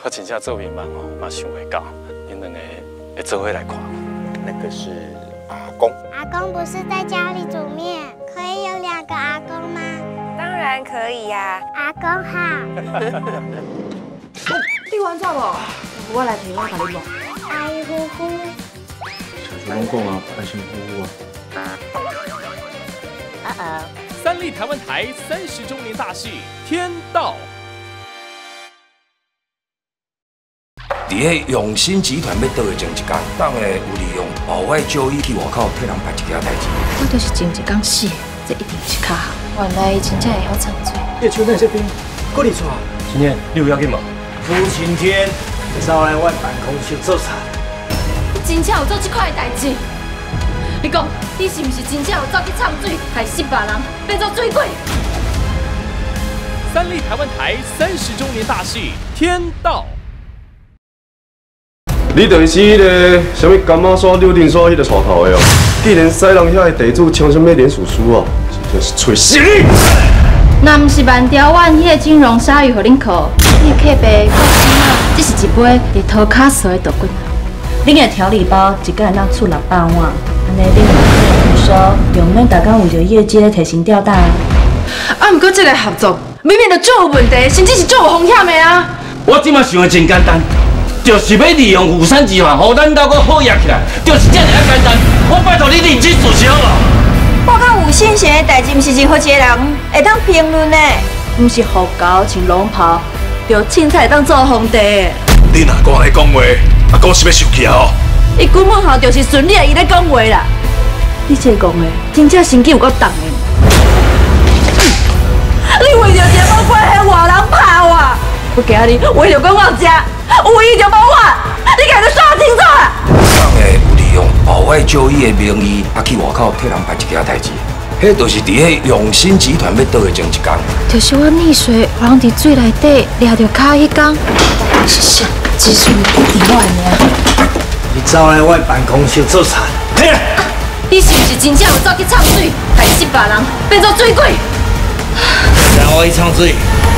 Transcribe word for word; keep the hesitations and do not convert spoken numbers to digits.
我真正做面梦哦，嘛想袂到，恁两个会做伙来看。 那个是阿公。 阿公不是在家里煮面，可以有两个阿公吗？ 当然可以呀、 啊。阿公好。 你完怎无？我来陪我甲你摸。 阿姨呼呼。 像像讲啊，爱心呼呼啊。 呃呃。 三立台湾台三十周年大戏《天道》。 伫迄永兴集团要倒的前一天，党的有利用后外就医去外口替人办一件代志。 我就是前一天死，这一定是卡行。原来伊真正会晓藏水。 叶秋那这边，过你抓。 今天你有要紧吗？ 父亲天，招来我办公室做茶。 你真正有做这块代志？你讲，你是不是真正有走去藏水，害死别人，变做水鬼？ 三立台湾台三十周年大戏《天道》。 你就是迄个什么柑仔山、柳丁山迄个带头的哦。既然西人遐的地主抢什么联署书哦，真正是找死你！ 若毋是万条湾迄个金融鲨鱼互恁靠，你的客白够钱啊？这是一杯伫涂骹sw的豆滚啊！ 恁的调理包一个人当出六百万，安尼恁有说用免大家为着业绩提心吊胆。 啊，毋过这个合作明明就足有问题，甚至是足有风险的啊！ 我即马想的真简单。 就是要利用釜山集团，互咱斗个好业起来，就是这么啊简单。我拜托你认真做事好无？ 我较有信心的代志，毋是任何一个人会当评论的，毋是胡搞穿龙袍，着凊彩当做皇帝。 你若讲安尼讲话，阿公是要生气哦。 伊根本吼就是顺利伊咧讲话啦。你这讲的，真正神经有够重的。你为着一个无关系外人拍我，我今日为着讲我食。 有伊就无我，你家己说清楚啦！ 党的有利用后外就医的名义，啊去外口替人办一件代志，迄就是伫迄永兴集团要倒的前一天。 就是我溺水，有人伫水内底抓着骹迄天。是啥？只是你不听我的命。 你招来我办公室做茶。 你是不是真正有走去藏水，害死别人，变做水鬼？ 让我去藏水。